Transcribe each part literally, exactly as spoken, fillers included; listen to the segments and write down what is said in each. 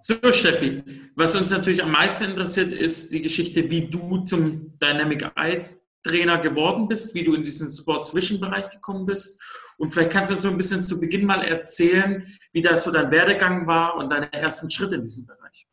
So, Steffi, was uns natürlich am meisten interessiert, ist die Geschichte, wie du zum Dynamic Eye Trainer geworden bist, wie du in diesen Sports Vision Bereich gekommen bist. Und vielleicht kannst du uns so ein bisschen zu Beginn mal erzählen, wie das so dein Werdegang war und deine ersten Schritte in diesem Bereich.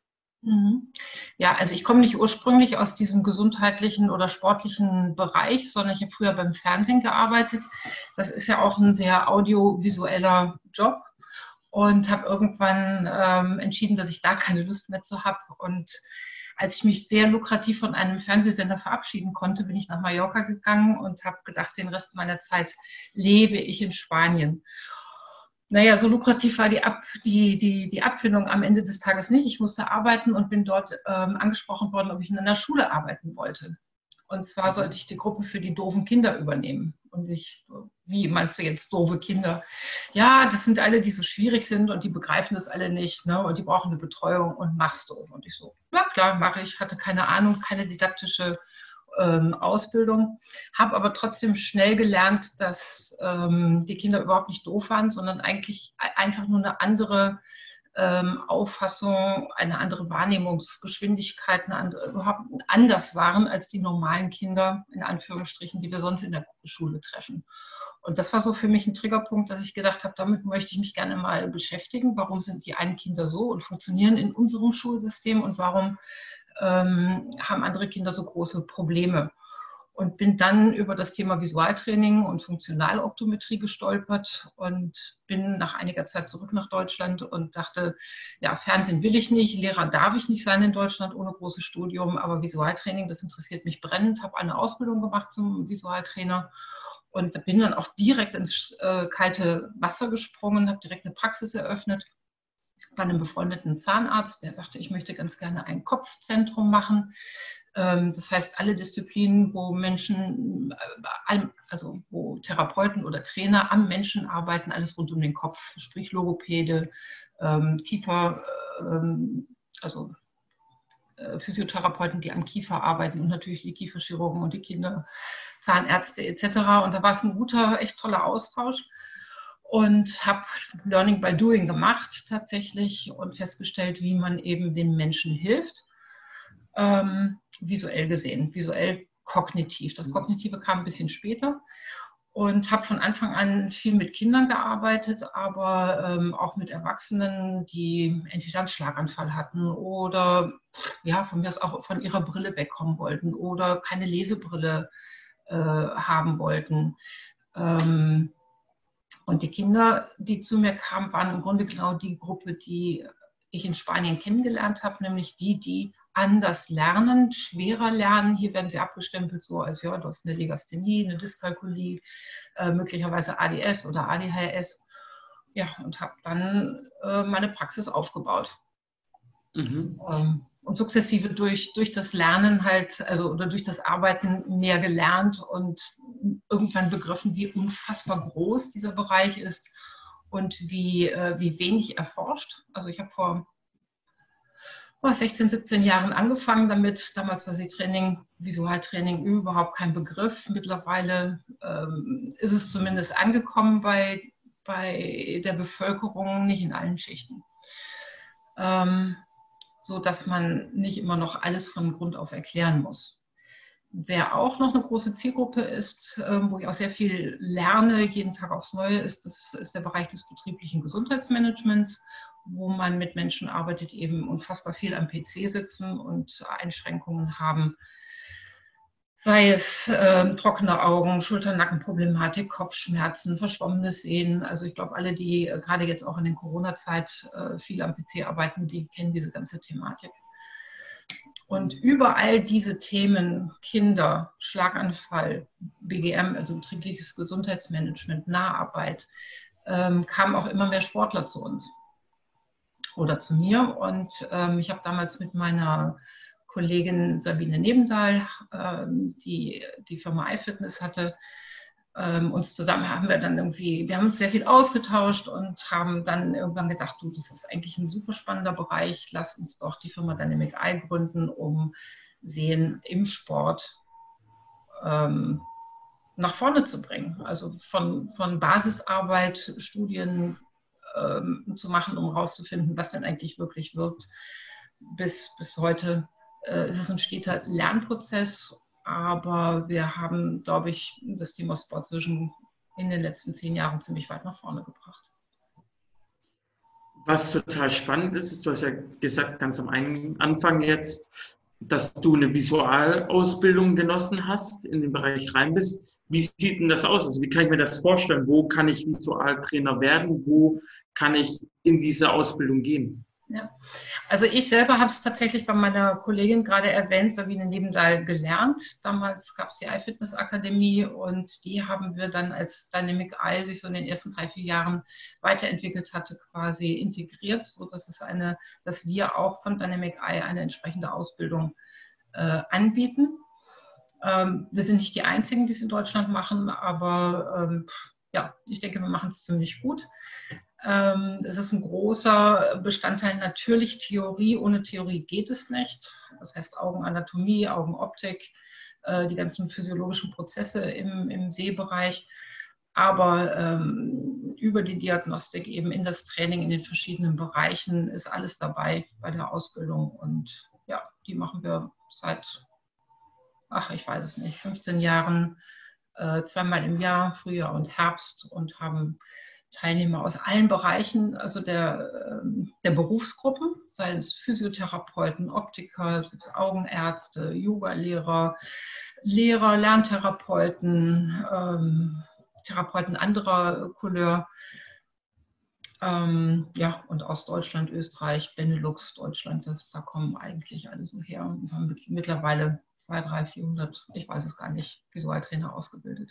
Ja, also ich komme nicht ursprünglich aus diesem gesundheitlichen oder sportlichen Bereich, sondern ich habe früher beim Fernsehen gearbeitet. Das ist ja auch ein sehr audiovisueller Job. Und habe irgendwann ähm, entschieden, dass ich da keine Lust mehr zu habe. Und als ich mich sehr lukrativ von einem Fernsehsender verabschieden konnte, bin ich nach Mallorca gegangen und habe gedacht, den Rest meiner Zeit lebe ich in Spanien. Naja, so lukrativ war die, Ab, die, die, die Abfindung am Ende des Tages nicht. Ich musste arbeiten und bin dort ähm, angesprochen worden, ob ich in einer Schule arbeiten wollte. Und zwar sollte ich die Gruppe für die doofen Kinder übernehmen. Und ich, wie meinst du jetzt doofe Kinder? Ja, das sind alle, die so schwierig sind und die begreifen das alle nicht, ne? Und die brauchen eine Betreuung und machst du. Und ich so, ja klar, mache ich. Hatte keine Ahnung, keine didaktische ähm, Ausbildung, habe aber trotzdem schnell gelernt, dass ähm, die Kinder überhaupt nicht doof waren, sondern eigentlich einfach nur eine andere ähm, Auffassung, eine andere Wahrnehmungsgeschwindigkeit, eine andere, überhaupt anders waren als die normalen Kinder, in Anführungsstrichen, die wir sonst in der Schule treffen. Und das war so für mich ein Triggerpunkt, dass ich gedacht habe, damit möchte ich mich gerne mal beschäftigen. Warum sind die einen Kinder so und funktionieren in unserem Schulsystem und warum ähm, haben andere Kinder so große Probleme? Und bin dann über das Thema Visualtraining und Funktionaloptometrie gestolpert und bin nach einiger Zeit zurück nach Deutschland und dachte, ja, Fernsehen will ich nicht, Lehrer darf ich nicht sein in Deutschland ohne großes Studium, aber Visualtraining, das interessiert mich brennend, habe eine Ausbildung gemacht zum Visualtrainer und bin dann auch direkt ins äh, kalte Wasser gesprungen, habe direkt eine Praxis eröffnet bei einem befreundeten Zahnarzt, der sagte, ich möchte ganz gerne ein Kopfzentrum machen. Das heißt, alle Disziplinen, wo Menschen, also wo Therapeuten oder Trainer am Menschen arbeiten, alles rund um den Kopf, sprich Logopäde, Kiefer, also Physiotherapeuten, die am Kiefer arbeiten und natürlich die Kieferchirurgen und die Kinder, Zahnärzte et cetera. Und da war es ein guter, echt toller Austausch. Und habe Learning by Doing gemacht tatsächlich und festgestellt, wie man eben den Menschen hilft, ähm, visuell gesehen, visuell kognitiv. Das Kognitive kam ein bisschen später und habe von Anfang an viel mit Kindern gearbeitet, aber ähm, auch mit Erwachsenen, die entweder einen Schlaganfall hatten oder ja, von mir aus auch von ihrer Brille wegkommen wollten oder keine Lesebrille äh, haben wollten. Ähm, Und die Kinder, die zu mir kamen, waren im Grunde genau die Gruppe, die ich in Spanien kennengelernt habe, nämlich die, die anders lernen, schwerer lernen. Hier werden sie abgestempelt so als, ja, du hast eine Legasthenie, eine Dyskalkulie, äh, möglicherweise A D S oder A D H S. Ja, und habe dann äh, meine Praxis aufgebaut. Mhm. Ähm, und sukzessive durch, durch das Lernen halt, also oder durch das Arbeiten mehr gelernt und irgendwann begriffen, wie unfassbar groß dieser Bereich ist und wie, äh, wie wenig erforscht. Also ich habe vor oh, sechzehn, siebzehn Jahren angefangen damit. Damals war Sehtraining, Visualtraining überhaupt kein Begriff. Mittlerweile ähm, ist es zumindest angekommen bei, bei der Bevölkerung, nicht in allen Schichten. Ähm, so dass man nicht immer noch alles von Grund auf erklären muss. Wer auch noch eine große Zielgruppe ist, wo ich auch sehr viel lerne, jeden Tag aufs Neue, ist, das ist der Bereich des betrieblichen Gesundheitsmanagements, wo man mit Menschen arbeitet, eben unfassbar viel am P C sitzen und Einschränkungen haben. Sei es äh, trockene Augen, Schulter-Nacken-Problematik, Kopfschmerzen, verschwommenes Sehen. Also ich glaube, alle, die äh, gerade jetzt auch in der Corona-Zeit äh, viel am P C arbeiten, die kennen diese ganze Thematik. Und überall diese Themen, Kinder, Schlaganfall, B G M, also betriebliches Gesundheitsmanagement, Naharbeit, ähm, kamen auch immer mehr Sportler zu uns oder zu mir. Und ähm, ich habe damals mit meiner Kollegin Sabine Nebendahl, ähm, die die Firma iFitness hatte, ähm, uns zusammen haben wir dann irgendwie, wir haben uns sehr viel ausgetauscht und haben dann irgendwann gedacht, du, das ist eigentlich ein super spannender Bereich, lass uns doch die Firma Dynamic Eye gründen, um Sehen im Sport ähm, nach vorne zu bringen. Also von, von Basisarbeit, Studien, ähm, zu machen, um herauszufinden, was denn eigentlich wirklich wirkt. Bis, bis heute äh, ist es ein steter Lernprozess, aber wir haben, glaube ich, das Thema Sports Vision in den letzten zehn Jahren ziemlich weit nach vorne gebracht. Was total spannend ist, ist, du hast ja gesagt, ganz am Anfang jetzt, dass du eine Visualausbildung genossen hast, in den Bereich rein bist. Wie sieht denn das aus? Also wie kann ich mir das vorstellen? Wo kann ich Visualtrainer werden? Wo kann ich in diese Ausbildung gehen? Ja, also ich selber habe es tatsächlich bei meiner Kollegin gerade erwähnt, Sabine Nebendahl, gelernt. Damals gab es die iFitness Akademie und die haben wir dann, als Dynamic Eye sich so in den ersten drei, vier Jahren weiterentwickelt hatte, quasi integriert, sodass es eine, dass wir auch von Dynamic Eye eine entsprechende Ausbildung äh, anbieten. Ähm, wir sind nicht die Einzigen, die es in Deutschland machen, aber ähm, ja, ich denke, wir machen es ziemlich gut. Ähm, es ist ein großer Bestandteil natürlich Theorie. Ohne Theorie geht es nicht. Das heißt Augenanatomie, Augenoptik, äh, die ganzen physiologischen Prozesse im, im Sehbereich. Aber ähm, über die Diagnostik eben in das Training in den verschiedenen Bereichen ist alles dabei bei der Ausbildung. Und ja, die machen wir seit, ach, ich weiß es nicht, fünfzehn Jahren, äh, zweimal im Jahr, Frühjahr und Herbst, und haben Teilnehmer aus allen Bereichen, also der, der Berufsgruppen, sei es Physiotherapeuten, Optiker, Augenärzte, Yoga-Lehrer, Lehrer, Lerntherapeuten, ähm, Therapeuten anderer Couleur, ähm, ja, und aus Deutschland, Österreich, Benelux, Deutschland, das, da kommen eigentlich alle so her und haben mittlerweile zweihundert, dreihundert, vierhundert, ich weiß es gar nicht, Visualtrainer ausgebildet.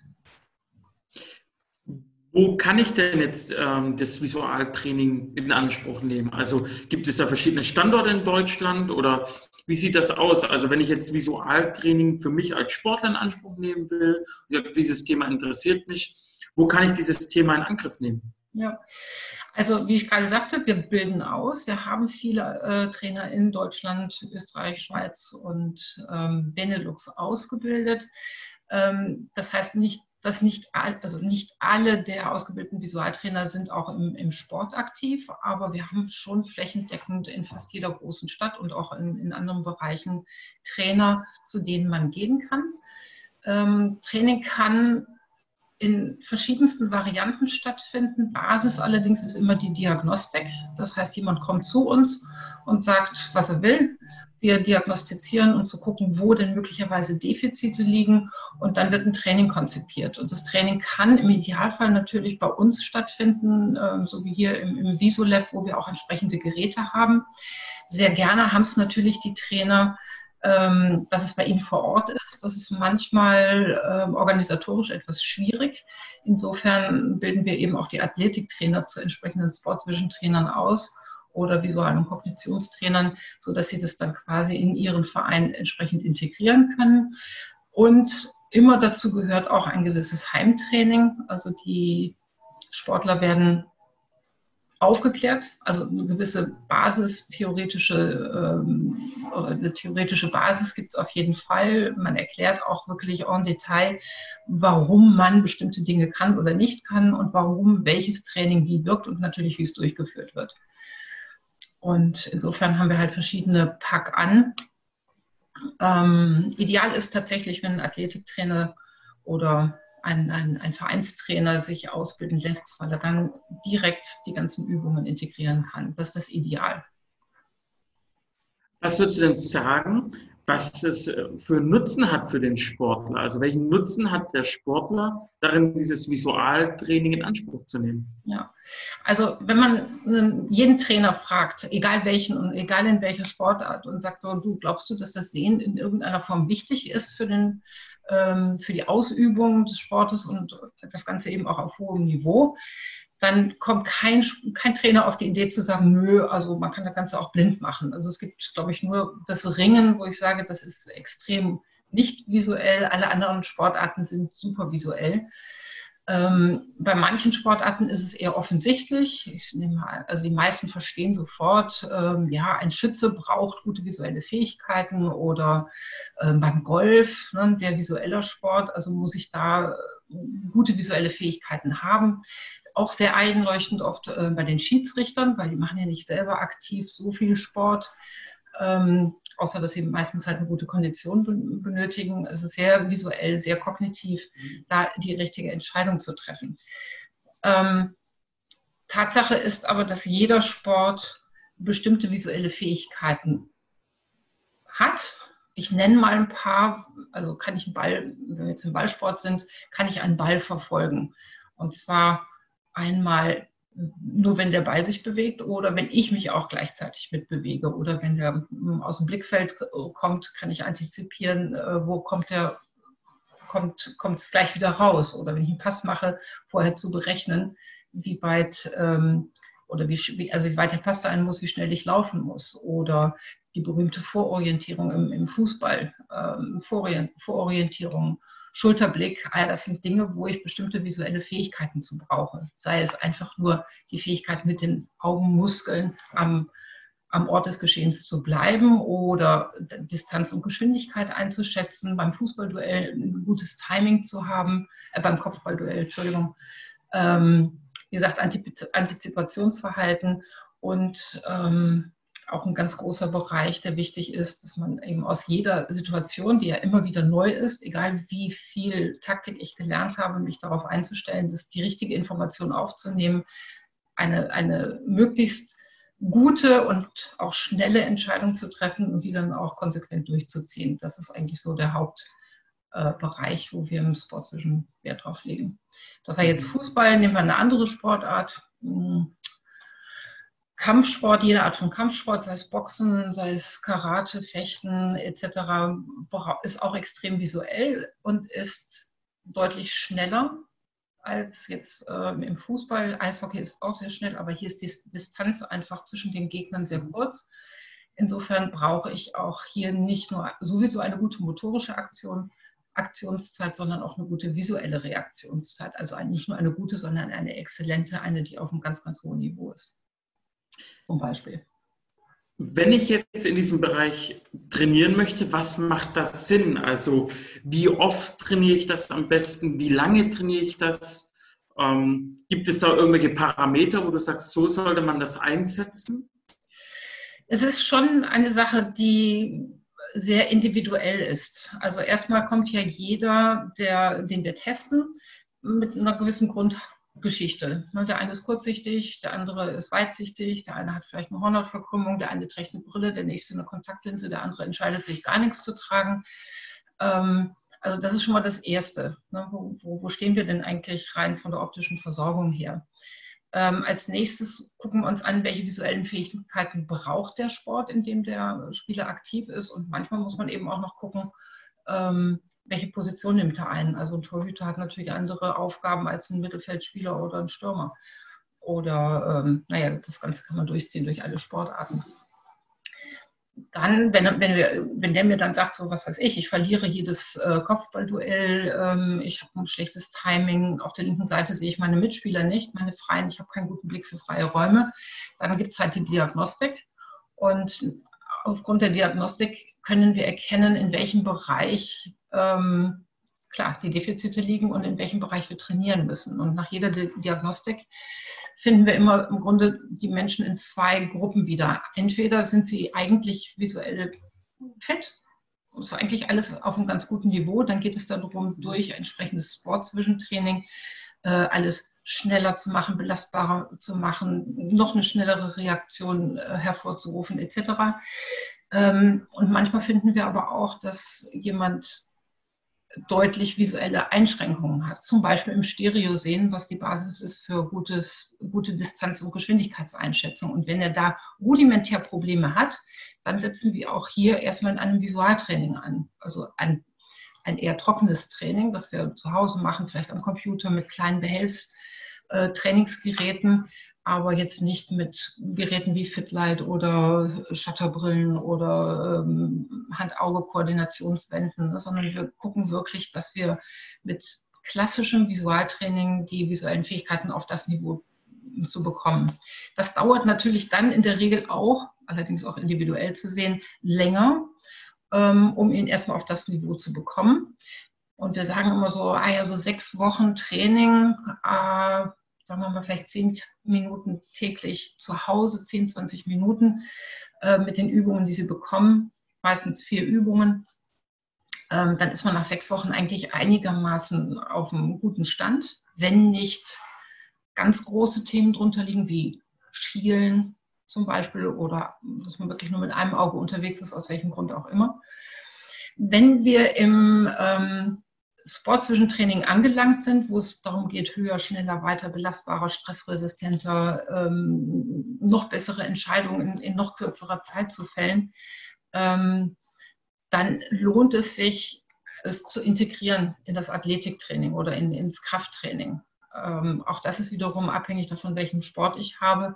Wo kann ich denn jetzt ähm, das Visualtraining in Anspruch nehmen? Also gibt es da verschiedene Standorte in Deutschland oder wie sieht das aus? Also wenn ich jetzt Visualtraining für mich als Sportler in Anspruch nehmen will, dieses Thema interessiert mich, wo kann ich dieses Thema in Angriff nehmen? Ja, also wie ich gerade sagte, wir bilden aus. Wir haben viele äh, Trainer in Deutschland, Österreich, Schweiz und ähm, Benelux ausgebildet. Ähm, das heißt nicht, dass nicht, all, also nicht alle der ausgebildeten Visualtrainer sind auch im, im Sport aktiv, aber wir haben schon flächendeckend in fast jeder großen Stadt und auch in, in anderen Bereichen Trainer, zu denen man gehen kann. Ähm, Training kann in verschiedensten Varianten stattfinden. Basis allerdings ist immer die Diagnostik. Das heißt, jemand kommt zu uns und sagt, was er will. Wir diagnostizieren, um zu gucken, wo denn möglicherweise Defizite liegen, und dann wird ein Training konzipiert. Und das Training kann im Idealfall natürlich bei uns stattfinden, so wie hier im, im Visolab, wo wir auch entsprechende Geräte haben. Sehr gerne haben es natürlich die Trainer, dass es bei ihnen vor Ort ist. Das ist manchmal äh, organisatorisch etwas schwierig. Insofern bilden wir eben auch die Athletiktrainer zu entsprechenden Sports Vision Trainern aus oder Visual- und Kognitionstrainern, sodass sie das dann quasi in ihren Verein entsprechend integrieren können. Und immer dazu gehört auch ein gewisses Heimtraining. Also die Sportler werden aufgeklärt, also eine gewisse Basis, theoretische, ähm, oder eine theoretische Basis gibt es auf jeden Fall. Man erklärt auch wirklich en Detail, warum man bestimmte Dinge kann oder nicht kann und warum welches Training wie wirkt und natürlich, wie es durchgeführt wird. Und insofern haben wir halt verschiedene Pack an. Ähm, ideal ist tatsächlich, wenn ein Athletiktrainer oder Ein, ein, ein Vereinstrainer sich ausbilden lässt, weil er dann direkt die ganzen Übungen integrieren kann. Das ist das Ideal. Was würdest du denn sagen, was es für Nutzen hat für den Sportler? Also welchen Nutzen hat der Sportler darin, dieses Visualtraining in Anspruch zu nehmen? Ja, also wenn man jeden Trainer fragt, egal welchen und egal in welcher Sportart, und sagt so, du glaubst du, dass das Sehen in irgendeiner Form wichtig ist für den für die Ausübung des Sportes und das Ganze eben auch auf hohem Niveau, dann kommt kein, kein Trainer auf die Idee zu sagen, nö, also man kann das Ganze auch blind machen. Also es gibt, glaube ich, nur das Ringen, wo ich sage, das ist extrem nicht visuell. Alle anderen Sportarten sind super visuell. Ähm, bei manchen Sportarten ist es eher offensichtlich. Ich nehme mal, also die meisten verstehen sofort, ähm, ja, ein Schütze braucht gute visuelle Fähigkeiten oder ähm, beim Golf, ne, ein sehr visueller Sport, also muss ich da gute visuelle Fähigkeiten haben. Auch sehr einleuchtend oft äh, bei den Schiedsrichtern, weil die machen ja nicht selber aktiv so viel Sport, ähm, außer dass sie meistens halt eine gute Kondition benötigen. Es ist sehr visuell, sehr kognitiv, da die richtige Entscheidung zu treffen. Ähm, Tatsache ist aber, dass jeder Sport bestimmte visuelle Fähigkeiten hat. Ich nenne mal ein paar, also kann ich einen Ball, wenn wir jetzt im Ballsport sind, kann ich einen Ball verfolgen. Und zwar einmal nur, wenn der Ball sich bewegt oder wenn ich mich auch gleichzeitig mitbewege oder wenn der aus dem Blickfeld kommt, kann ich antizipieren, wo kommt der, kommt, kommt es gleich wieder raus. Oder wenn ich einen Pass mache, vorher zu berechnen, wie weit ähm, oder wie, also wie weit der Pass sein muss, wie schnell ich laufen muss. Oder die berühmte Vororientierung im, im Fußball, ähm, Vororientierung, Schulterblick, all das sind Dinge, wo ich bestimmte visuelle Fähigkeiten zu brauche. Sei es einfach nur die Fähigkeit, mit den Augenmuskeln am, am Ort des Geschehens zu bleiben oder Distanz und Geschwindigkeit einzuschätzen, beim Fußballduell ein gutes Timing zu haben, äh, beim Kopfballduell, Entschuldigung, ähm, wie gesagt, Antizipationsverhalten und ähm, auch ein ganz großer Bereich, der wichtig ist, dass man eben aus jeder Situation, die ja immer wieder neu ist, egal wie viel Taktik ich gelernt habe, mich darauf einzustellen, dass die richtige Information aufzunehmen, eine, eine möglichst gute und auch schnelle Entscheidung zu treffen und die dann auch konsequent durchzuziehen. Das ist eigentlich so der Hauptbereich, äh, wo wir im Sportsvision Wert drauf legen. Das war jetzt Fußball, nehmen wir eine andere Sportart. Kampfsport, jede Art von Kampfsport, sei es Boxen, sei es Karate, Fechten et cetera, ist auch extrem visuell und ist deutlich schneller als jetzt äh, im Fußball. Eishockey ist auch sehr schnell, aber hier ist die Distanz einfach zwischen den Gegnern sehr kurz. Insofern brauche ich auch hier nicht nur sowieso eine gute motorische Aktion, Aktionszeit, sondern auch eine gute visuelle Reaktionszeit. Also nicht nur eine gute, sondern eine exzellente, eine, die auf einem ganz, ganz hohen Niveau ist. Zum Beispiel. Wenn ich jetzt in diesem Bereich trainieren möchte, was macht das Sinn? Also wie oft trainiere ich das am besten? Wie lange trainiere ich das? Ähm, gibt es da irgendwelche Parameter, wo du sagst, so sollte man das einsetzen? Es ist schon eine Sache, die sehr individuell ist. Also erstmal kommt ja jeder, der, den wir testen, mit einer gewissen Grundgeschichte. Der eine ist kurzsichtig, der andere ist weitsichtig, der eine hat vielleicht eine Hornhautverkrümmung, der eine trägt eine Brille, der nächste eine Kontaktlinse, der andere entscheidet sich gar nichts zu tragen. Also das ist schon mal das Erste. Wo, wo stehen wir denn eigentlich rein von der optischen Versorgung her? Ähm, als nächstes gucken wir uns an, welche visuellen Fähigkeiten braucht der Sport, in dem der Spieler aktiv ist. Und manchmal muss man eben auch noch gucken, ähm, welche Position nimmt er ein. Also ein Torhüter hat natürlich andere Aufgaben als ein Mittelfeldspieler oder ein Stürmer. Oder, ähm, naja, das Ganze kann man durchziehen durch alle Sportarten. Dann, wenn, wenn, wir, wenn der mir dann sagt, so was weiß ich, ich verliere jedes äh, Kopfballduell, ähm, ich habe ein schlechtes Timing, auf der linken Seite sehe ich meine Mitspieler nicht, meine Freien, ich habe keinen guten Blick für freie Räume, dann gibt es halt die Diagnostik. Und aufgrund der Diagnostik können wir erkennen, in welchem Bereich ähm, klar, die Defizite liegen und in welchem Bereich wir trainieren müssen. Und nach jeder Diagnostik finden wir immer im Grunde die Menschen in zwei Gruppen wieder. Entweder sind sie eigentlich visuell fit, das ist eigentlich alles auf einem ganz guten Niveau, dann geht es darum, durch entsprechendes Sportsvision-Training äh, alles schneller zu machen, belastbarer zu machen, noch eine schnellere Reaktion äh, hervorzurufen et cetera. Ähm, und manchmal finden wir aber auch, dass jemand deutlich visuelle Einschränkungen hat, zum Beispiel im Stereosehen, was die Basis ist für gutes, gute Distanz- und Geschwindigkeitseinschätzung. Und wenn er da rudimentär Probleme hat, dann setzen wir auch hier erstmal in einem Visualtraining an, also ein, ein eher trockenes Training, das wir zu Hause machen, vielleicht am Computer mit kleinen Behelfstrainingsgeräten, aber jetzt nicht mit Geräten wie Fitlight oder Shutterbrillen oder ähm, Hand-Auge-Koordinationswänden, ne, sondern wir gucken wirklich, dass wir mit klassischem Visualtraining die visuellen Fähigkeiten auf das Niveau zu bekommen. Das dauert natürlich dann in der Regel auch, allerdings auch individuell zu sehen, länger, ähm, um ihn erstmal auf das Niveau zu bekommen. Und wir sagen immer so, ah ja, so sechs Wochen Training, äh, sagen wir mal vielleicht zehn Minuten täglich zu Hause, zehn, zwanzig Minuten äh, mit den Übungen, die sie bekommen, meistens vier Übungen. Ähm, dann ist man nach sechs Wochen eigentlich einigermaßen auf einem guten Stand, wenn nicht ganz große Themen drunter liegen, wie Schielen zum Beispiel oder dass man wirklich nur mit einem Auge unterwegs ist, aus welchem Grund auch immer. Wenn wir im ähm, Sportsvision-Training angelangt sind, wo es darum geht, höher, schneller, weiter, belastbarer, stressresistenter, ähm, noch bessere Entscheidungen in, in noch kürzerer Zeit zu fällen, ähm, dann lohnt es sich, es zu integrieren in das Athletiktraining oder in, ins Krafttraining. Ähm, auch das ist wiederum abhängig davon, welchen Sport ich habe.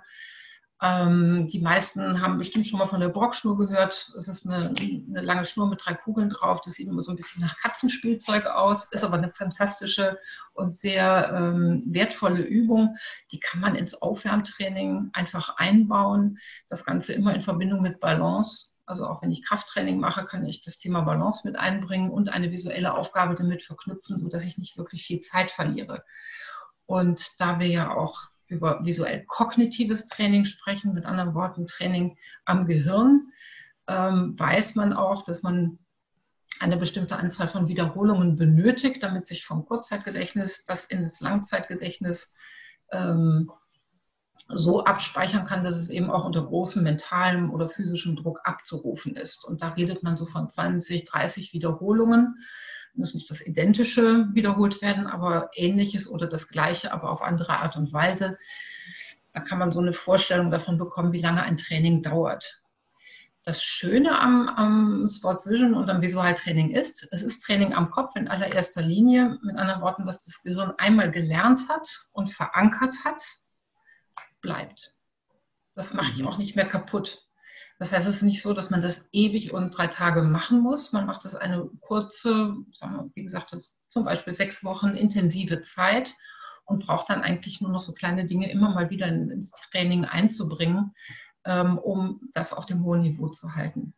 Ähm, die meisten haben bestimmt schon mal von der Brockschnur gehört. Es ist eine, eine lange Schnur mit drei Kugeln drauf. Das sieht immer so ein bisschen nach Katzenspielzeug aus, ist aber eine fantastische und sehr ähm, wertvolle Übung. Die kann man ins Aufwärmtraining einfach einbauen. Das Ganze immer in Verbindung mit Balance. Also auch wenn ich Krafttraining mache, kann ich das Thema Balance mit einbringen und eine visuelle Aufgabe damit verknüpfen, sodass ich nicht wirklich viel Zeit verliere. Und da wir ja auch über visuell kognitives Training sprechen, mit anderen Worten Training am Gehirn, ähm, weiß man auch, dass man eine bestimmte Anzahl von Wiederholungen benötigt, damit sich vom Kurzzeitgedächtnis das in das Langzeitgedächtnis ähm, so abspeichern kann, dass es eben auch unter großem mentalem oder physischem Druck abzurufen ist. Und da redet man so von zwanzig, dreißig Wiederholungen. Muss nicht das Identische wiederholt werden, aber Ähnliches oder das Gleiche, aber auf andere Art und Weise. Da kann man so eine Vorstellung davon bekommen, wie lange ein Training dauert. Das Schöne am, am Sportsvision und am Visualtraining ist, es ist Training am Kopf in allererster Linie. Mit anderen Worten, was das Gehirn einmal gelernt hat und verankert hat, bleibt. Das mache ich auch nicht mehr kaputt. Das heißt, es ist nicht so, dass man das ewig und drei Tage machen muss. Man macht das eine kurze, sagen wir, wie gesagt, das zum Beispiel sechs Wochen intensive Zeit und braucht dann eigentlich nur noch so kleine Dinge immer mal wieder ins Training einzubringen, um das auf dem hohen Niveau zu halten.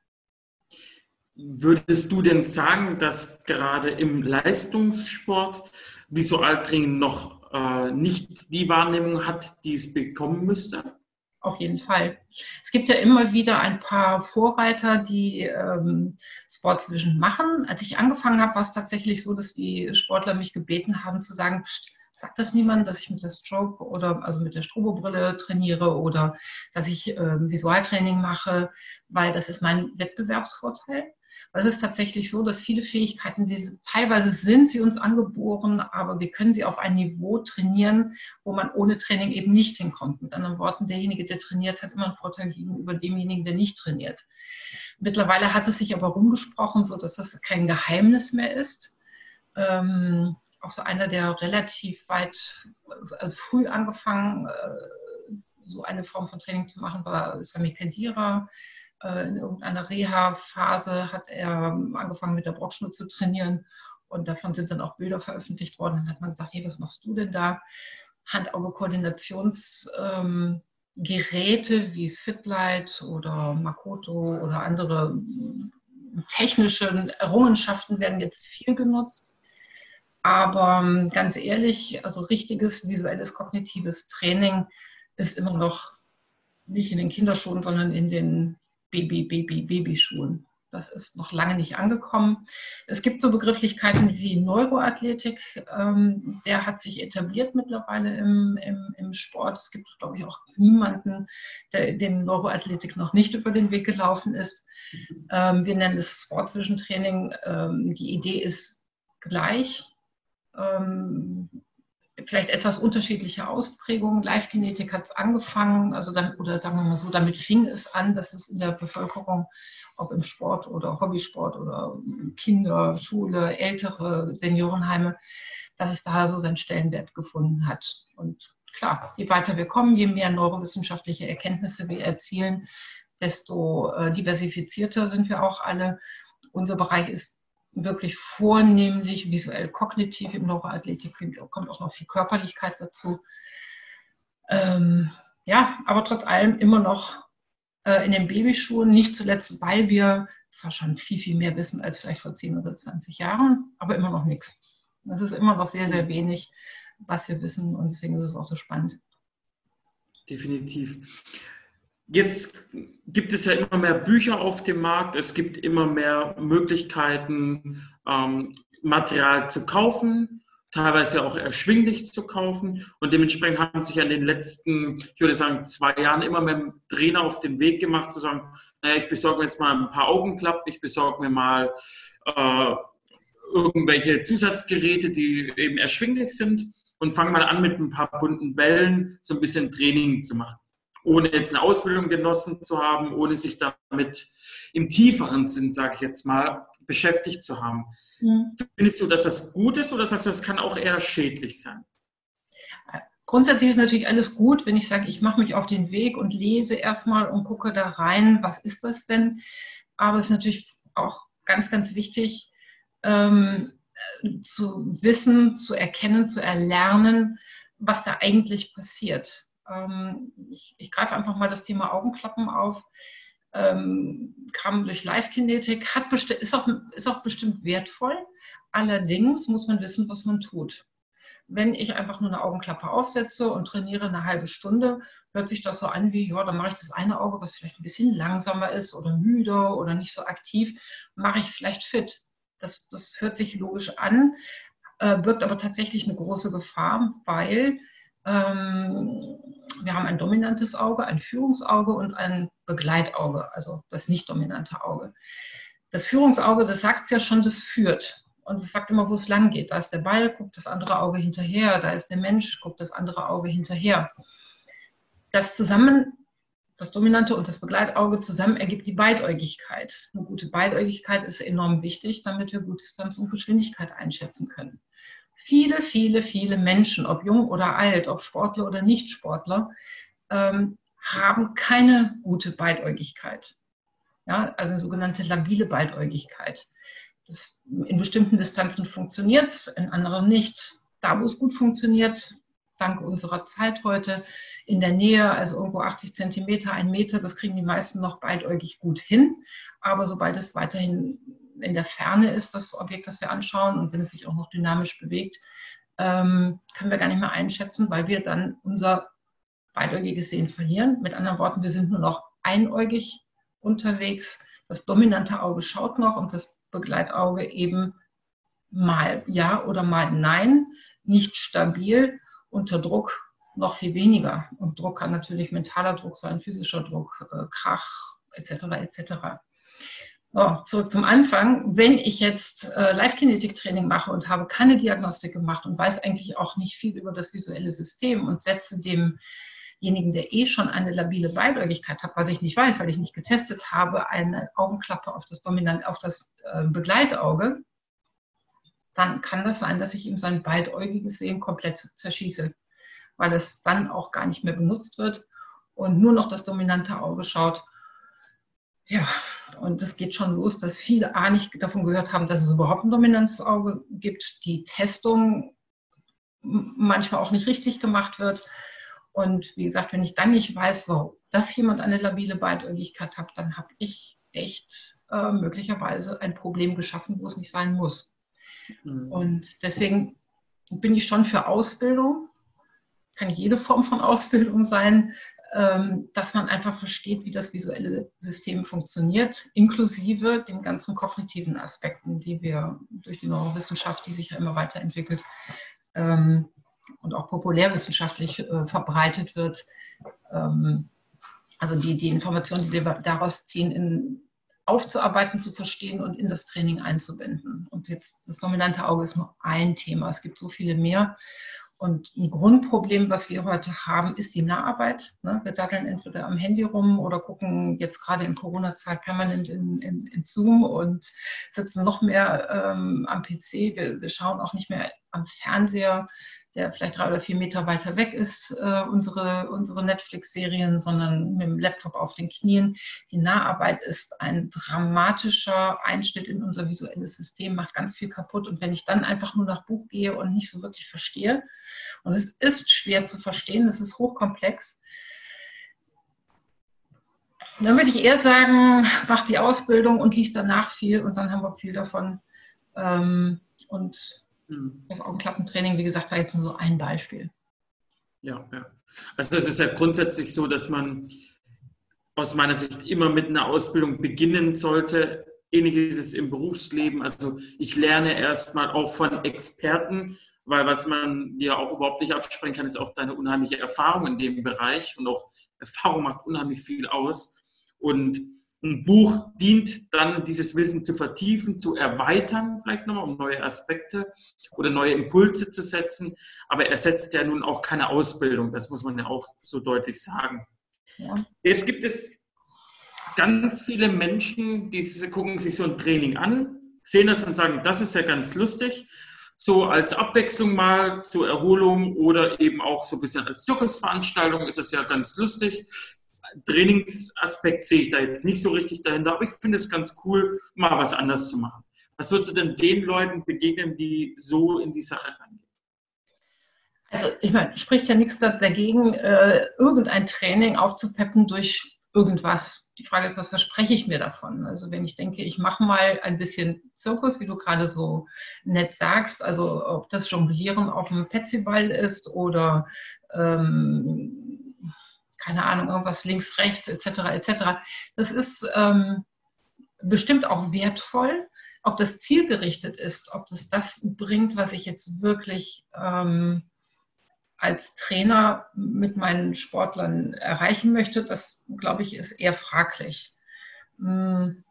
Würdest du denn sagen, dass gerade im Leistungssport Visualtraining noch äh, nicht die Wahrnehmung hat, die es bekommen müsste? Auf jeden Fall. Es gibt ja immer wieder ein paar Vorreiter, die ähm, Sportsvision machen. Als ich angefangen habe, war es tatsächlich so, dass die Sportler mich gebeten haben zu sagen, sagt das niemand, dass ich mit der Strobe oder also mit der Strobo-Brille trainiere oder dass ich ähm, Visualtraining mache, weil das ist mein Wettbewerbsvorteil. Weil es ist tatsächlich so, dass viele Fähigkeiten, die, teilweise sind sie uns angeboren, aber wir können sie auf ein Niveau trainieren, wo man ohne Training eben nicht hinkommt. Mit anderen Worten, derjenige, der trainiert, hat immer einen Vorteil gegenüber demjenigen, der nicht trainiert. Mittlerweile hat es sich aber rumgesprochen, so dass das kein Geheimnis mehr ist. Ähm, auch so einer, der relativ weit äh, früh angefangen, äh, so eine Form von Training zu machen, war Sami Khedira. In irgendeiner Reha-Phase hat er angefangen mit der Brockschnur zu trainieren und davon sind dann auch Bilder veröffentlicht worden. Dann hat man gesagt, hey, was machst du denn da? Hand-Auge-Koordinationsgeräte ähm, wie Fitlight oder Makoto oder andere technische Errungenschaften werden jetzt viel genutzt. Aber ganz ehrlich, also richtiges visuelles kognitives Training ist immer noch nicht in den Kinderschuhen, sondern in den Baby, Baby, Babyschuhen. Das ist noch lange nicht angekommen. Es gibt so Begrifflichkeiten wie Neuroathletik. Ähm, der hat sich etabliert mittlerweile im, im, im Sport. Es gibt, glaube ich, auch niemanden, der dem Neuroathletik noch nicht über den Weg gelaufen ist. Ähm, wir nennen es Sportsvision-Training. Ähm, die Idee ist gleich. Ähm, Vielleicht etwas unterschiedliche Ausprägungen. Live-Kinetik hat es angefangen, also dann, oder sagen wir mal so, damit fing es an, dass es in der Bevölkerung, ob im Sport oder Hobbysport oder Kinder, Schule, ältere Seniorenheime, dass es da so seinen Stellenwert gefunden hat. Und klar, je weiter wir kommen, je mehr neurowissenschaftliche Erkenntnisse wir erzielen, desto äh, diversifizierter sind wir auch alle. Unser Bereich ist wirklich vornehmlich visuell kognitiv. Im Neuroathletik kommt auch noch viel Körperlichkeit dazu. Ähm, ja, aber trotz allem immer noch äh, in den Babyschuhen, nicht zuletzt, weil wir zwar schon viel, viel mehr wissen als vielleicht vor zehn oder zwanzig Jahren, aber immer noch nichts. Das ist immer noch sehr, sehr wenig, was wir wissen und deswegen ist es auch so spannend. Definitiv. Jetzt gibt es ja immer mehr Bücher auf dem Markt, es gibt immer mehr Möglichkeiten, ähm, Material zu kaufen, teilweise auch erschwinglich zu kaufen und dementsprechend haben sich in den letzten, ich würde sagen, zwei Jahren immer mehr Trainer auf den Weg gemacht, zu sagen, naja, ich besorge mir jetzt mal ein paar Augenklappen, ich besorge mir mal äh, irgendwelche Zusatzgeräte, die eben erschwinglich sind und fange mal an mit ein paar bunten Bällen so ein bisschen Training zu machen. Ohne jetzt eine Ausbildung genossen zu haben, ohne sich damit im tieferen Sinn, sage ich jetzt mal, beschäftigt zu haben. Mhm. Findest du, dass das gut ist oder sagst du, das kann auch eher schädlich sein? Grundsätzlich ist natürlich alles gut, wenn ich sage, ich mache mich auf den Weg und lese erstmal und gucke da rein, was ist das denn? Aber es ist natürlich auch ganz, ganz wichtig, ähm, zu wissen, zu erkennen, zu erlernen, was da eigentlich passiert. Ähm, ich, ich greife einfach mal das Thema Augenklappen auf. Ähm, kam durch Live-Kinetik, hat ist, auch, ist auch bestimmt wertvoll. Allerdings muss man wissen, was man tut. Wenn ich einfach nur eine Augenklappe aufsetze und trainiere eine halbe Stunde, hört sich das so an wie, ja, dann mache ich das eine Auge, was vielleicht ein bisschen langsamer ist oder müder oder nicht so aktiv, mache ich vielleicht fit. Das, das hört sich logisch an, äh, birgt aber tatsächlich eine große Gefahr, weil ähm, wir haben ein dominantes Auge, ein Führungsauge und ein Begleitauge, also das nicht dominante Auge. Das Führungsauge, das sagt es ja schon, das führt. Und es sagt immer, wo es lang geht. Da ist der Ball, guckt das andere Auge hinterher. Da ist der Mensch, guckt das andere Auge hinterher. Das zusammen, das dominante und das Begleitauge zusammen ergibt die Beidäugigkeit. Eine gute Beidäugigkeit ist enorm wichtig, damit wir gut Distanz und Geschwindigkeit einschätzen können. Viele, viele, viele Menschen, ob jung oder alt, ob Sportler oder Nicht-Sportler, ähm, haben keine gute Beidäugigkeit. Ja, also eine sogenannte labile Beidäugigkeit. Das, in bestimmten Distanzen funktioniert es, in anderen nicht. Da, wo es gut funktioniert, dank unserer Zeit heute, in der Nähe, also irgendwo achtzig Zentimeter, ein Meter, das kriegen die meisten noch beidäugig gut hin. Aber sobald es weiterhin in der Ferne ist, das Objekt, das wir anschauen, und wenn es sich auch noch dynamisch bewegt, ähm, können wir gar nicht mehr einschätzen, weil wir dann unser beidäugiges Sehen verlieren. Mit anderen Worten, wir sind nur noch einäugig unterwegs. Das dominante Auge schaut noch und das Begleitauge eben mal ja oder mal nein, nicht stabil, unter Druck noch viel weniger. Und Druck kann natürlich mentaler Druck sein, physischer Druck, äh, Krach et cetera et cetera. So, zurück zum Anfang. Wenn ich jetzt äh, Live-Kinetik-Training mache und habe keine Diagnostik gemacht und weiß eigentlich auch nicht viel über das visuelle System und setze demjenigen, der eh schon eine labile Beidäugigkeit hat, was ich nicht weiß, weil ich nicht getestet habe, eine Augenklappe auf das dominant, auf das äh, Begleitauge, dann kann das sein, dass ich ihm sein beidäugiges Sehen komplett zerschieße, weil es dann auch gar nicht mehr benutzt wird und nur noch das dominante Auge schaut. Ja, und es geht schon los, dass viele A nicht davon gehört haben, dass es überhaupt ein dominantes Auge gibt, die Testung manchmal auch nicht richtig gemacht wird. Und wie gesagt, wenn ich dann nicht weiß, warum dass jemand eine labile Beidäugigkeit hat, dann habe ich echt äh, möglicherweise ein Problem geschaffen, wo es nicht sein muss. Mhm. Und deswegen bin ich schon für Ausbildung, kann jede Form von Ausbildung sein, dass man einfach versteht, wie das visuelle System funktioniert, inklusive den ganzen kognitiven Aspekten, die wir durch die Neurowissenschaft, die sich ja immer weiterentwickelt ähm, und auch populärwissenschaftlich äh, verbreitet wird, ähm, also die, die Informationen, die wir daraus ziehen, in, aufzuarbeiten, zu verstehen und in das Training einzubinden. Und jetzt das dominante Auge ist nur ein Thema, es gibt so viele mehr. Und ein Grundproblem, was wir heute haben, ist die Naharbeit. Wir daddeln entweder am Handy rum oder gucken jetzt gerade in Corona-Zeit permanent in, in, in Zoom und sitzen noch mehr ähm, am P C. Wir, wir schauen auch nicht mehr am Fernseher, der vielleicht drei oder vier Meter weiter weg ist, äh, unsere, unsere Netflix-Serien, sondern mit dem Laptop auf den Knien. Die Naharbeit ist ein dramatischer Einschnitt in unser visuelles System, macht ganz viel kaputt. Und wenn ich dann einfach nur nach Buch gehe und nicht so wirklich verstehe, und es ist schwer zu verstehen, es ist hochkomplex, Dann würde ich eher sagen, mach die Ausbildung und lies danach viel und dann haben wir viel davon. Ähm, und hm. das Augenklappentraining, wie gesagt, war jetzt nur so ein Beispiel. Ja, ja. Also es ist ja grundsätzlich so, dass man aus meiner Sicht immer mit einer Ausbildung beginnen sollte. Ähnlich ist es im Berufsleben. Also ich lerne erstmal auch von Experten, weil was man dir auch überhaupt nicht absprechen kann, ist auch deine unheimliche Erfahrung in dem Bereich. Und auch Erfahrung macht unheimlich viel aus. Und ein Buch dient dann, dieses Wissen zu vertiefen, zu erweitern, vielleicht nochmal, um neue Aspekte oder neue Impulse zu setzen. Aber er setzt ja nun auch keine Ausbildung. Das muss man ja auch so deutlich sagen. Ja. Jetzt gibt es ganz viele Menschen, die gucken sich so ein Training an, sehen das und sagen, das ist ja ganz lustig. So als Abwechslung mal zur Erholung oder eben auch so ein bisschen als Zirkusveranstaltung ist es ja ganz lustig. Trainingsaspekt sehe ich da jetzt nicht so richtig dahinter, aber ich finde es ganz cool, mal was anderes zu machen. Was würdest du denn den Leuten begegnen, die so in die Sache reingehen? Also ich meine, spricht ja nichts dagegen, äh, irgendein Training aufzupeppen durch irgendwas. Die Frage ist, was verspreche ich mir davon? Also wenn ich denke, ich mache mal ein bisschen Zirkus, wie du gerade so nett sagst, also ob das Jonglieren auf dem Petsyball ist oder ähm, keine Ahnung, irgendwas links, rechts, et cetera, et cetera. Das ist ähm, bestimmt auch wertvoll. Ob das zielgerichtet ist, ob das das bringt, was ich jetzt wirklich ähm, als Trainer mit meinen Sportlern erreichen möchte, das, glaube ich, ist eher fraglich. Wenn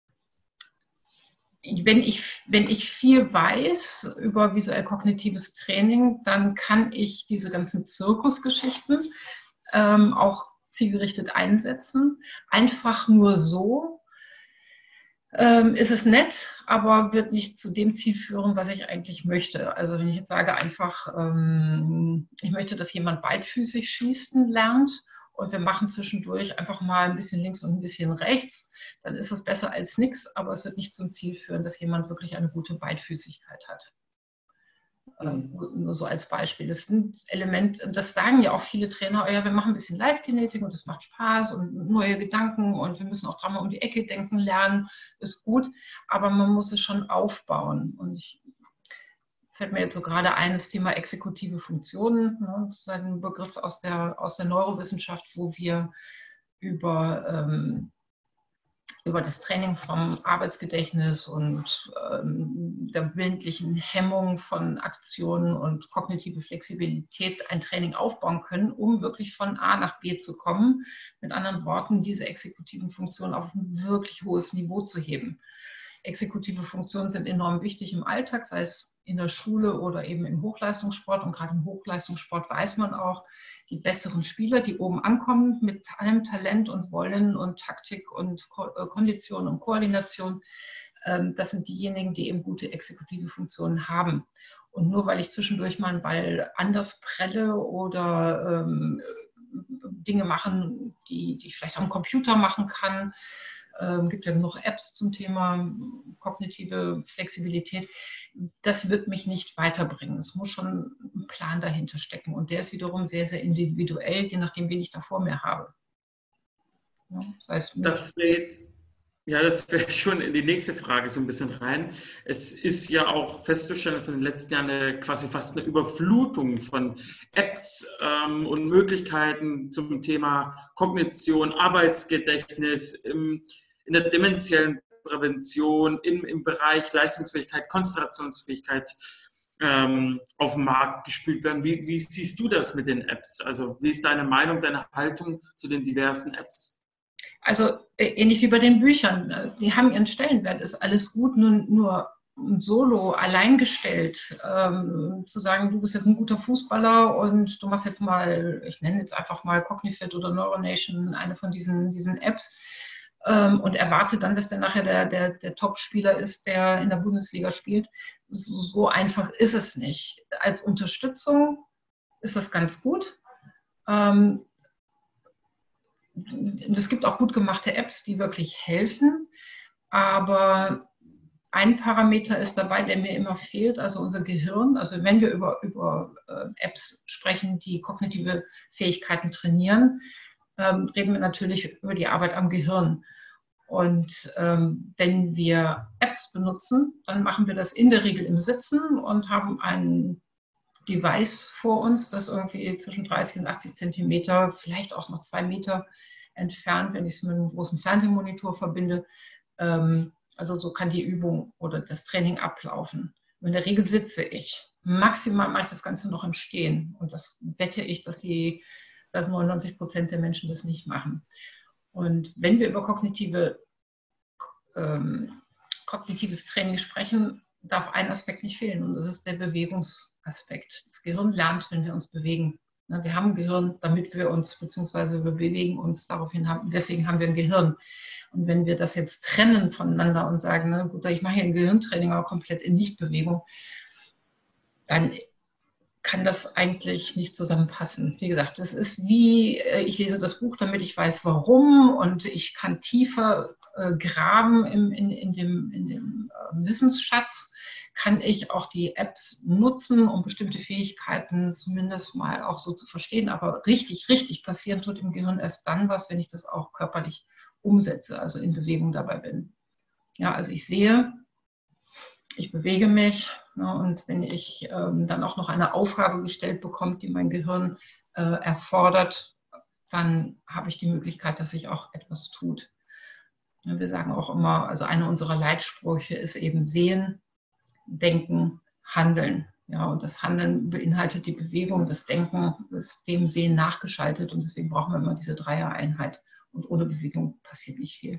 ich, wenn ich viel weiß über visuell-kognitives Training, dann kann ich diese ganzen Zirkusgeschichten ähm, auch zielgerichtet einsetzen. Einfach nur so ähm, ist es nett, aber wird nicht zu dem Ziel führen, was ich eigentlich möchte. Also wenn ich jetzt sage einfach, ähm, ich möchte, dass jemand beidfüßig schießen lernt und wir machen zwischendurch einfach mal ein bisschen links und ein bisschen rechts, dann ist es besser als nichts, aber es wird nicht zum Ziel führen, dass jemand wirklich eine gute Beidfüßigkeit hat. Mhm. Nur so als Beispiel. Das ist ein Element, das sagen ja auch viele Trainer, ja, wir machen ein bisschen Live-Kinetik und es macht Spaß und neue Gedanken und wir müssen auch dreimal um die Ecke denken lernen, ist gut, aber man muss es schon aufbauen. Und ich fällt mir jetzt so gerade ein, das Thema exekutive Funktionen, ne, das ist ein Begriff aus der, aus der Neurowissenschaft, wo wir über ähm, über das Training vom Arbeitsgedächtnis und ähm, der willentlichen Hemmung von Aktionen und kognitive Flexibilität ein Training aufbauen können, um wirklich von A nach B zu kommen. Mit anderen Worten, diese exekutiven Funktionen auf ein wirklich hohes Niveau zu heben. Exekutive Funktionen sind enorm wichtig im Alltag, sei es in der Schule oder eben im Hochleistungssport. Und gerade im Hochleistungssport weiß man auch, die besseren Spieler, die oben ankommen mit allem Talent und Wollen und Taktik und Kondition und Koordination, das sind diejenigen, die eben gute exekutive Funktionen haben. Und nur weil ich zwischendurch mal einen Ball anders prelle oder ähm, Dinge machen, die, die ich vielleicht am Computer machen kann, Es gibt ja genug Apps zum Thema kognitive Flexibilität. Das wird mich nicht weiterbringen. Es muss schon ein Plan dahinter stecken. Und der ist wiederum sehr, sehr individuell, je nachdem, wen ich da vor mir habe. Ja, das heißt, das wäre ja, das wäre schon in die nächste Frage so ein bisschen rein. Es ist ja auch festzustellen, dass in den letzten Jahren eine, quasi fast eine Überflutung von Apps ähm, und Möglichkeiten zum Thema Kognition, Arbeitsgedächtnis, im, in der dementiellen Prävention, im, im Bereich Leistungsfähigkeit, Konzentrationsfähigkeit ähm, auf den Markt gespült werden. Wie, wie siehst du das mit den Apps? Also wie ist deine Meinung, deine Haltung zu den diversen Apps? Also ähnlich wie bei den Büchern. Die haben ihren Stellenwert, ist alles gut, nur, nur solo, alleingestellt, ähm, zu sagen, du bist jetzt ein guter Fußballer und du machst jetzt mal, ich nenne jetzt einfach mal Cognifit oder Neuronation, eine von diesen, diesen Apps, ähm, und erwarte dann, dass der nachher der, der, der Top-Spieler ist, der in der Bundesliga spielt. So, so einfach ist es nicht. Als Unterstützung ist das ganz gut. Ähm, Es gibt auch gut gemachte Apps, die wirklich helfen, aber ein Parameter ist dabei, der mir immer fehlt, also unser Gehirn. Also wenn wir über, über Apps sprechen, die kognitive Fähigkeiten trainieren, ähm, reden wir natürlich über die Arbeit am Gehirn. Und ähm, wenn wir Apps benutzen, dann machen wir das in der Regel im Sitzen und haben ein Device vor uns, das irgendwie zwischen dreißig und achtzig Zentimeter, vielleicht auch noch zwei Meter entfernt, wenn ich es mit einem großen Fernsehmonitor verbinde. Ähm, also so kann die Übung oder das Training ablaufen. Und in der Regel sitze ich. Maximal mache ich das Ganze noch im Stehen. Und das wette ich, dass, die, dass neunundneunzig Prozent der Menschen das nicht machen. Und wenn wir über kognitive, ähm, kognitives Training sprechen, darf ein Aspekt nicht fehlen. Und das ist der Bewegungsaspekt. Das Gehirn lernt, wenn wir uns bewegen. Wir haben ein Gehirn, damit wir uns, beziehungsweise wir bewegen uns, daraufhin haben, deswegen haben wir ein Gehirn. Und wenn wir das jetzt trennen voneinander und sagen, ne, gut, ich mache hier ein Gehirntraining, aber komplett in Nichtbewegung, dann kann das eigentlich nicht zusammenpassen. Wie gesagt, das ist wie, ich lese das Buch, damit ich weiß, warum, und ich kann tiefer äh, graben im, in, in dem, in dem äh, Wissensschatz, kann ich auch die Apps nutzen, um bestimmte Fähigkeiten zumindest mal auch so zu verstehen. Aber richtig, richtig passieren tut im Gehirn erst dann was, wenn ich das auch körperlich umsetze, also in Bewegung dabei bin. Ja, also ich sehe, ich bewege mich, ne, und wenn ich ähm, dann auch noch eine Aufgabe gestellt bekomme, die mein Gehirn äh, erfordert, dann habe ich die Möglichkeit, dass sich auch etwas tut. Ja, wir sagen auch immer, also einer unserer Leitsprüche ist eben sehen, denken, handeln. Ja, und das Handeln beinhaltet die Bewegung, das Denken ist dem Sehen nachgeschaltet, und deswegen brauchen wir immer diese Dreier-Einheit. Und ohne Bewegung passiert nicht viel.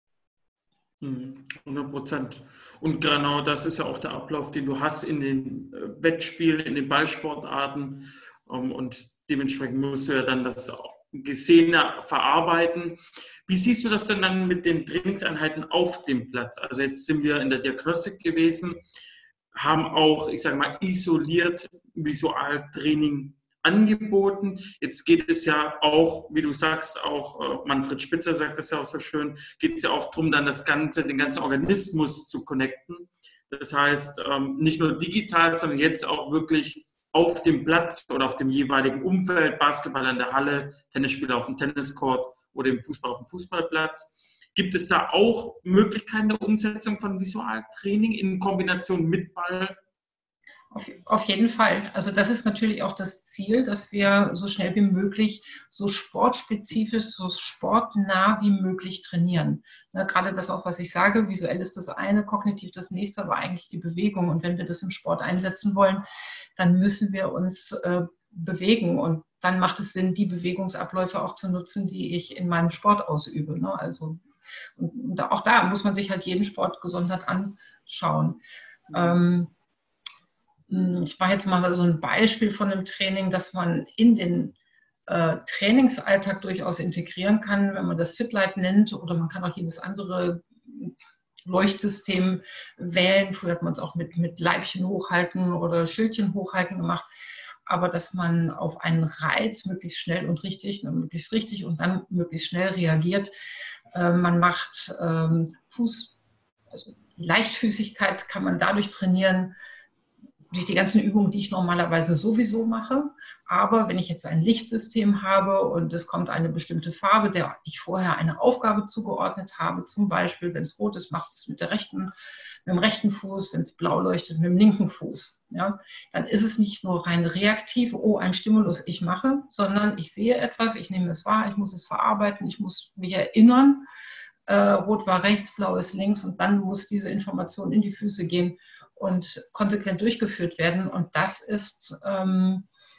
hundert Prozent. Und genau das ist ja auch der Ablauf, den du hast in den Wettspielen, in den Ballsportarten. Und dementsprechend musst du ja dann das Gesehene verarbeiten. Wie siehst du das denn dann mit den Trainingseinheiten auf dem Platz? Also jetzt sind wir in der Diagnostik gewesen, haben auch, ich sage mal, isoliert Visualtraining angeboten. Jetzt geht es ja auch, wie du sagst, auch äh, Manfred Spitzer sagt das ja auch so schön, geht es ja auch darum, dann das Ganze, den ganzen Organismus zu connecten. Das heißt, ähm, nicht nur digital, sondern jetzt auch wirklich auf dem Platz oder auf dem jeweiligen Umfeld, Basketball in der Halle, Tennisspieler auf dem Tenniscourt oder im Fußball auf dem Fußballplatz. Gibt es da auch Möglichkeiten der Umsetzung von Visualtraining in Kombination mit Ball? Auf, auf jeden Fall. Also das ist natürlich auch das Ziel, dass wir so schnell wie möglich so sportspezifisch, so sportnah wie möglich trainieren. Na, gerade das auch, was ich sage, visuell ist das eine, kognitiv das nächste, aber eigentlich die Bewegung. Und wenn wir das im Sport einsetzen wollen, dann müssen wir uns äh, bewegen. Und dann macht es Sinn, die Bewegungsabläufe auch zu nutzen, die ich in meinem Sport ausübe. Ne? Also und, und auch da muss man sich halt jeden Sport gesondert anschauen. Mhm. Ähm, Ich mache jetzt mal so ein Beispiel von einem Training, das man in den äh, Trainingsalltag durchaus integrieren kann, wenn man das Fitlight nennt, oder man kann auch jedes andere Leuchtsystem wählen. Früher hat man es auch mit, mit Leibchen hochhalten oder Schildchen hochhalten gemacht. Aber dass man auf einen Reiz möglichst schnell und richtig, möglichst richtig und dann möglichst schnell reagiert. Äh, man macht ähm, Fuß, also Leichtfüßigkeit kann man dadurch trainieren, durch die ganzen Übungen, die ich normalerweise sowieso mache. Aber wenn ich jetzt ein Lichtsystem habe und es kommt eine bestimmte Farbe, der ich vorher eine Aufgabe zugeordnet habe, zum Beispiel, wenn es rot ist, macht es mit der rechten, mit dem rechten Fuß, wenn es blau leuchtet, mit dem linken Fuß. Ja, dann ist es nicht nur rein reaktiv, oh, ein Stimulus, ich mache, sondern ich sehe etwas, ich nehme es wahr, ich muss es verarbeiten, ich muss mich erinnern, äh, rot war rechts, blau ist links, und dann muss diese Information in die Füße gehen und konsequent durchgeführt werden. Und das ist, ähm,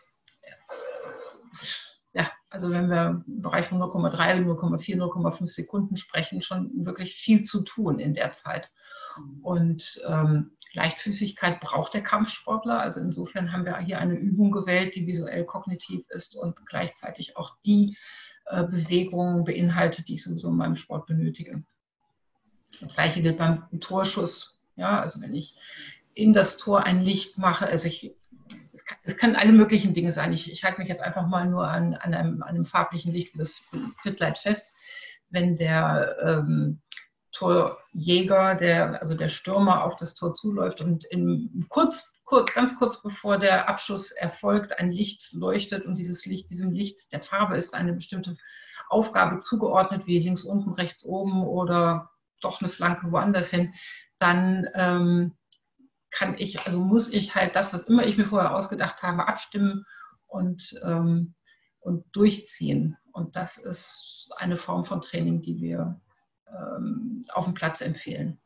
ja, also wenn wir im Bereich von null Komma drei, null Komma vier, null Komma fünf Sekunden sprechen, schon wirklich viel zu tun in der Zeit. Und ähm, Leichtfüßigkeit braucht der Kampfsportler. Also insofern haben wir hier eine Übung gewählt, die visuell kognitiv ist und gleichzeitig auch die äh, Bewegung beinhaltet, die ich sowieso in meinem Sport benötige. Das Gleiche gilt beim Torschuss. Ja, also wenn ich in das Tor ein Licht mache, also ich, es, kann, es kann alle möglichen Dinge sein. Ich, ich halte mich jetzt einfach mal nur an, an, einem, an einem farblichen Licht wie das Fitlight fest. Wenn der ähm, Torjäger, der, also der Stürmer auf das Tor zuläuft und in, kurz, kurz, ganz kurz bevor der Abschuss erfolgt, ein Licht leuchtet und dieses Licht, diesem Licht der Farbe ist eine bestimmte Aufgabe zugeordnet, wie links unten, rechts oben oder doch eine Flanke woanders hin, dann ähm, kann ich, also muss ich halt das, was immer ich mir vorher ausgedacht habe, abstimmen und, ähm, und durchziehen. Und das ist eine Form von Training, die wir ähm, auf dem Platz empfehlen.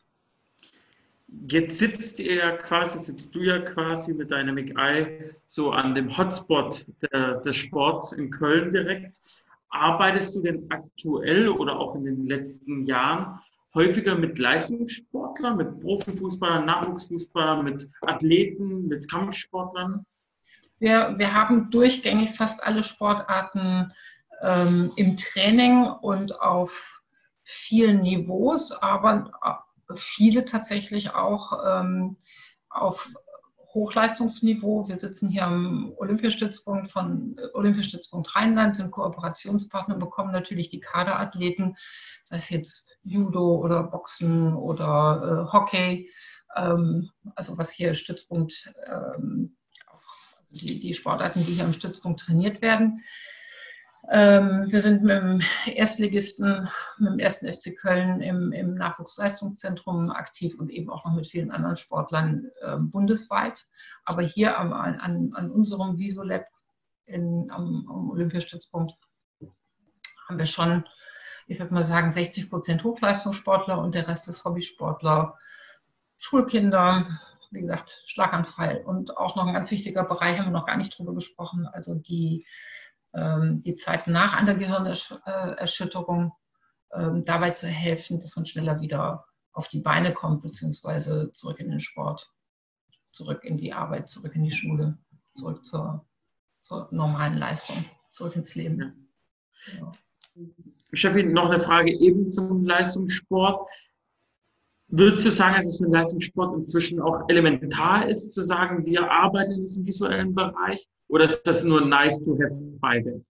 Jetzt sitzt ihr ja quasi, sitzt du ja quasi mit deinem M I so an dem Hotspot der, des Sports in Köln direkt. Arbeitest du denn aktuell oder auch in den letzten Jahren häufiger mit Leistungssportlern, mit Profifußballern, Nachwuchsfußballern, mit Athleten, mit Kampfsportlern? Wir, wir haben durchgängig fast alle Sportarten ähm, im Training und auf vielen Niveaus, aber viele tatsächlich auch ähm, auf Hochleistungsniveau. Wir sitzen hier am Olympiastützpunkt von Olympiastützpunkt Rheinland, sind Kooperationspartner, bekommen natürlich die Kaderathleten, sei es jetzt Judo oder Boxen oder äh, Hockey, ähm, also was hier Stützpunkt, ähm, also die, die Sportarten, die hier am Stützpunkt trainiert werden. Ähm, wir sind mit dem Erstligisten, mit dem ersten F C Köln im, im Nachwuchsleistungszentrum aktiv und eben auch noch mit vielen anderen Sportlern äh, bundesweit. Aber hier am, an, an unserem Visolab in, am, am Olympiastützpunkt haben wir schon, ich würde mal sagen, sechzig Prozent Hochleistungssportler und der Rest ist Hobbysportler, Schulkinder, wie gesagt, Schlaganfall. Und auch noch ein ganz wichtiger Bereich, haben wir noch gar nicht drüber gesprochen, also die die Zeit nach einer Gehirnerschütterung, ähm, dabei zu helfen, dass man schneller wieder auf die Beine kommt, beziehungsweise zurück in den Sport, zurück in die Arbeit, zurück in die Schule, zurück zur, zur normalen Leistung, zurück ins Leben. Ja. Steffi, noch eine Frage eben zum Leistungssport. Würdest du sagen, dass es für den Leistungssport inzwischen auch elementar ist, zu sagen, wir arbeiten in diesem visuellen Bereich, oder ist das nur nice to have beide?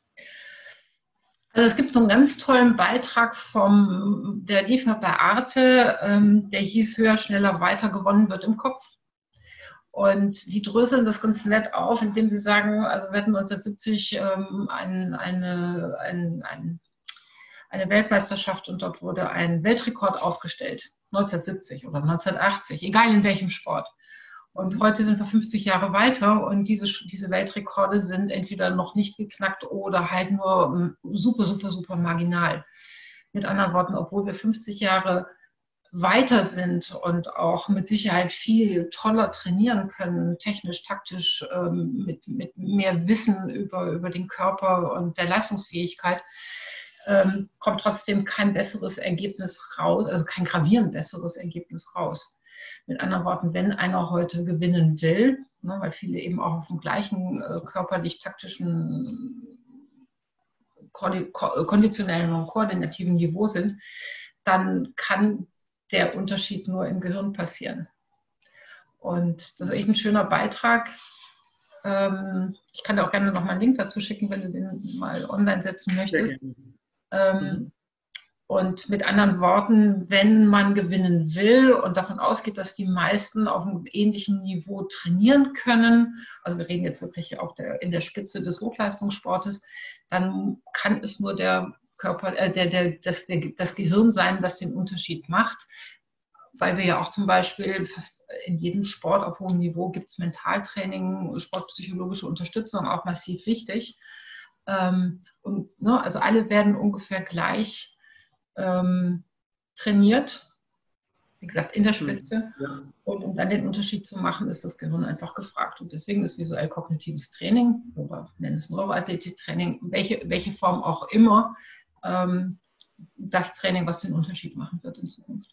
Also es gibt so einen ganz tollen Beitrag vom, der lief bei Arte, ähm, der hieß Höher, schneller, weiter, gewonnen wird im Kopf. Und die dröseln das ganz nett auf, indem sie sagen, also wir hatten neunzehnhundertsiebzig ähm, ein, eine, ein, ein, eine Weltmeisterschaft und dort wurde ein Weltrekord aufgestellt. neunzehnhundertsiebzig oder neunzehnhundertachtzig, egal in welchem Sport. Und heute sind wir fünfzig Jahre weiter und diese, diese Weltrekorde sind entweder noch nicht geknackt oder halt nur super, super, super marginal. Mit anderen Worten, obwohl wir fünfzig Jahre weiter sind und auch mit Sicherheit viel toller trainieren können, technisch, taktisch, ähm, mit, mit mehr Wissen über, über den Körper und der Leistungsfähigkeit, ähm, kommt trotzdem kein besseres Ergebnis raus, also kein gravierend besseres Ergebnis raus. Mit anderen Worten, wenn einer heute gewinnen will, ne, weil viele eben auch auf dem gleichen äh, körperlich-taktischen, konditionellen und koordinativen Niveau sind, dann kann der Unterschied nur im Gehirn passieren. Und das ist echt ein schöner Beitrag. Ähm, ich kann dir auch gerne noch mal einen Link dazu schicken, wenn du den mal online setzen möchtest. Ähm, und mit anderen Worten, wenn man gewinnen will und davon ausgeht, dass die meisten auf einem ähnlichen Niveau trainieren können, also wir reden jetzt wirklich auf der, in der Spitze des Hochleistungssportes, dann kann es nur der Körper, äh, der, der, das, der, das Gehirn sein, das den Unterschied macht, weil wir ja auch zum Beispiel fast in jedem Sport auf hohem Niveau gibt es Mentaltraining, sportpsychologische Unterstützung, auch massiv wichtig. Ähm, und ne, also alle werden ungefähr gleich ähm, trainiert, wie gesagt, in der Spitze. Ja. Und um dann den Unterschied zu machen, ist das Gehirn einfach gefragt. Und deswegen ist visuell-kognitives Training oder nennen es Neuroathletik-Training, welche, welche Form auch immer, ähm, das Training, was den Unterschied machen wird in Zukunft.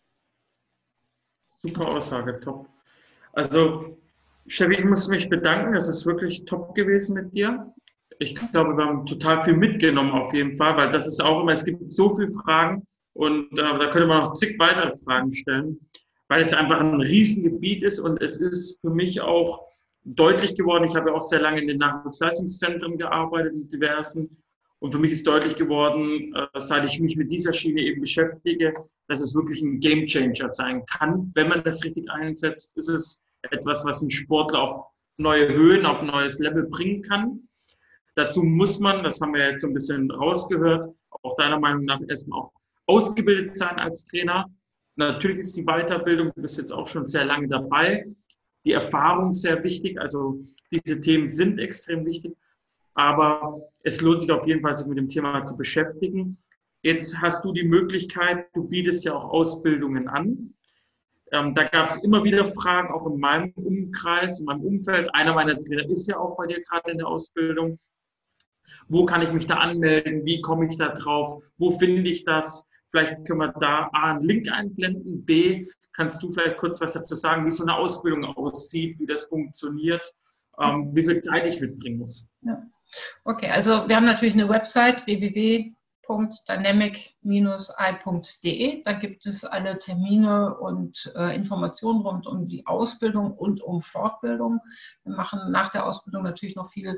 Super Aussage, top. Also, Steffi, ich muss mich bedanken. Es ist wirklich top gewesen mit dir. Ich glaube, wir haben total viel mitgenommen auf jeden Fall, weil das ist auch immer, es gibt so viele Fragen und äh, da könnte man noch zig weitere Fragen stellen, weil es einfach ein Riesengebiet ist und es ist für mich auch deutlich geworden. Ich habe ja auch sehr lange in den Nachwuchsleistungszentren gearbeitet, in diversen. Und für mich ist deutlich geworden, äh, seit ich mich mit dieser Schiene eben beschäftige, dass es wirklich ein Gamechanger sein kann. Wenn man das richtig einsetzt, ist es etwas, was einen Sportler auf neue Höhen, auf ein neues Level bringen kann. Dazu muss man, das haben wir jetzt so ein bisschen rausgehört, auch deiner Meinung nach erstmal auch ausgebildet sein als Trainer. Natürlich ist die Weiterbildung, du bist jetzt auch schon sehr lange dabei, die Erfahrung sehr wichtig, also diese Themen sind extrem wichtig, aber es lohnt sich auf jeden Fall, sich mit dem Thema zu beschäftigen. Jetzt hast du die Möglichkeit, du bietest ja auch Ausbildungen an. Ähm, da gab es immer wieder Fragen, auch in meinem Umkreis, in meinem Umfeld. Einer meiner Trainer ist ja auch bei dir gerade in der Ausbildung. Wo kann ich mich da anmelden? Wie komme ich da drauf? Wo finde ich das? Vielleicht können wir da A, einen Link einblenden. B, kannst du vielleicht kurz was dazu sagen, wie so eine Ausbildung aussieht, wie das funktioniert, ähm, wie viel Zeit ich mitbringen muss? Ja. Okay, also wir haben natürlich eine Website w w w punkt dynamic Bindestrich i punkt de. Da gibt es alle Termine und äh, Informationen rund um die Ausbildung und um Fortbildung. Wir machen nach der Ausbildung natürlich noch viele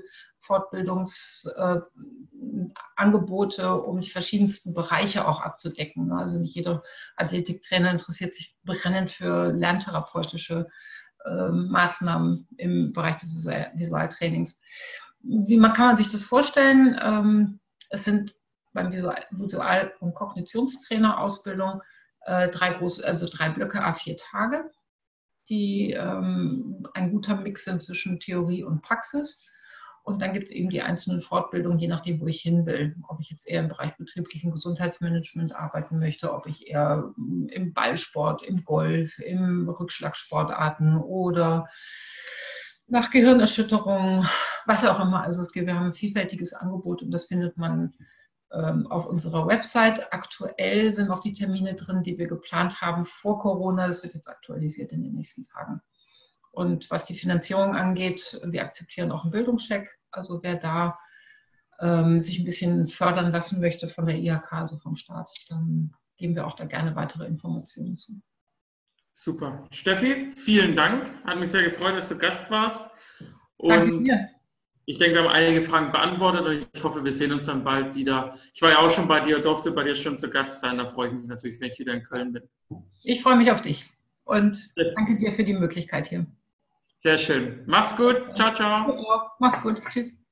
Fortbildungsangebote, äh, um die verschiedensten Bereiche auch abzudecken. Also nicht jeder Athletiktrainer interessiert sich brennend für lerntherapeutische äh, Maßnahmen im Bereich des Visual Visualtrainings. Wie man kann man sich das vorstellen? Ähm, es sind beim Visual-, Visual und Kognitionstrainer-Ausbildung äh, drei große, also drei Blöcke à vier Tage, die ähm, ein guter Mix sind zwischen Theorie und Praxis. Und dann gibt es eben die einzelnen Fortbildungen, je nachdem, wo ich hin will. Ob ich jetzt eher im Bereich betrieblichen Gesundheitsmanagement arbeiten möchte, ob ich eher im Ballsport, im Golf, im Rückschlagsportarten oder nach Gehirnerschütterung, was auch immer. Also es gibt, wir haben ein vielfältiges Angebot und das findet man ähm, auf unserer Website. Aktuell sind noch die Termine drin, die wir geplant haben vor Corona. Das wird jetzt aktualisiert in den nächsten Tagen. Und was die Finanzierung angeht, wir akzeptieren auch einen Bildungscheck. Also wer da ähm, sich ein bisschen fördern lassen möchte von der I H K, also vom Staat, dann geben wir auch da gerne weitere Informationen zu. Super. Steffi, vielen Dank. Hat mich sehr gefreut, dass du Gast warst. Und Danke dir. Ich denke, wir haben einige Fragen beantwortet und ich hoffe, wir sehen uns dann bald wieder. Ich war ja auch schon bei dir, durfte bei dir schon zu Gast sein. Da freue ich mich natürlich, wenn ich wieder in Köln bin. Ich freue mich auf dich und danke dir für die Möglichkeit hier. Sehr schön. Mach's gut. Ciao, ciao. Mach's gut. Tschüss.